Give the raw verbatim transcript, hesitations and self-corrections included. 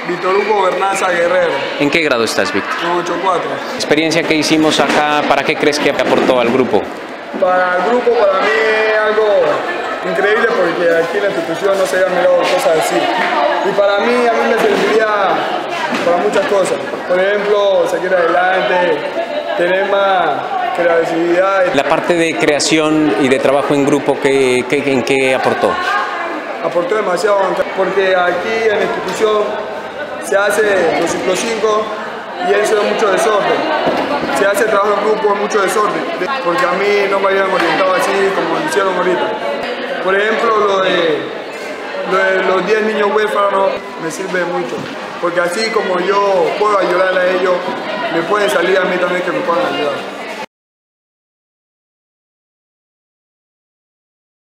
Víctor Hugo Bernaza Guerrero. ¿En qué grado estás, Víctor? En ocho cuatro. La experiencia que hicimos acá, ¿para qué crees que aportó al grupo? Para el grupo, para mí es algo increíble porque aquí en la institución no se habían mirado cosas así. Y para mí, a mí me serviría para muchas cosas. Por ejemplo, seguir adelante, tener más creatividad. La parte de creación y de trabajo en grupo, ¿qué, qué, ¿en qué aportó? Aportó demasiado porque aquí en la institución se hace los ciclos cinco y eso es mucho desorden. Se hace trabajo en grupo, es mucho desorden, porque a mí no me habían orientado así como lo hicieron ahorita. Por ejemplo, lo de, lo de los diez niños huérfanos me sirve mucho, porque así como yo puedo ayudar a ellos, me pueden salir a mí también que me puedan ayudar.